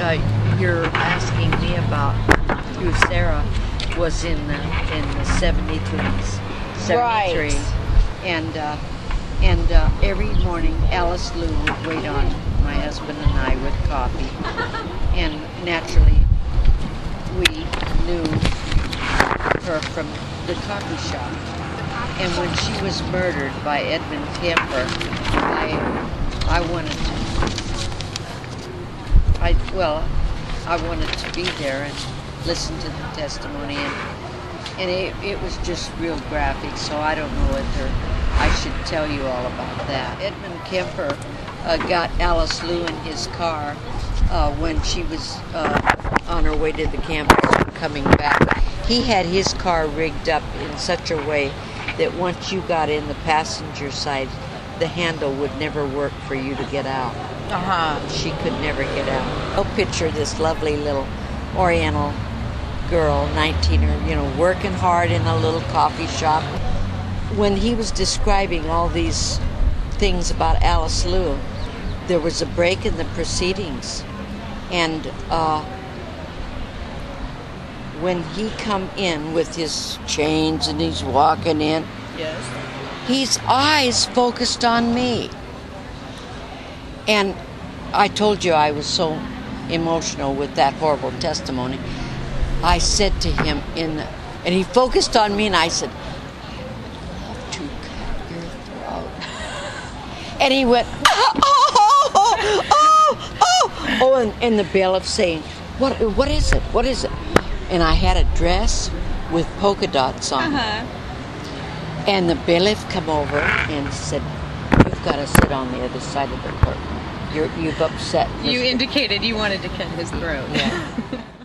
you're asking me about through Sarah was in the 73s, 73, Right. and every morning Alice Lou would wait on my husband and I with coffee, and naturally we knew her from the coffee shop. And when she was murdered by Edmund Kemper, I wanted to be there and listen to the testimony, and it was just real graphic. So I don't know whether I should tell you all about that. Edmund Kemper got Alice Lou in his car when she was on her way to the campus and coming back. He had his car rigged up in such a way that once you got in the passenger side, the handle would never work for you to get out. She could never get out. I'll picture this lovely little Oriental girl, 19 or, working hard in a little coffee shop. When he was describing all these things about Alice Lou, there was a break in the proceedings. And when he come in with his chains and he's walking in, Yes. his eyes focused on me. And I told you I was so emotional with that horrible testimony. I said to him and he focused on me, and I said, "I love to cut your throat." And he went, and the bailiff saying, what is it? What is it? And I had a dress with polka dots on. And the bailiff come over and said, "You've got to sit on the other side of the court. You've upset Mr. You indicated you wanted to cut his throat. Yeah.